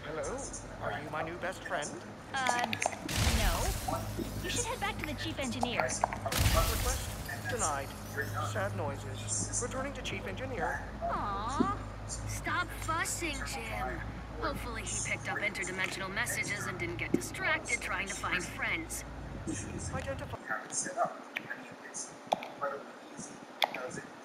Hello? Are you my new best friend? No. You should head back to the chief engineer. Request denied. Sad noises. Returning to chief engineer. Aww. Stop fussing, Jim. Hopefully he picked up interdimensional messages and didn't get distracted trying to find friends. Identify.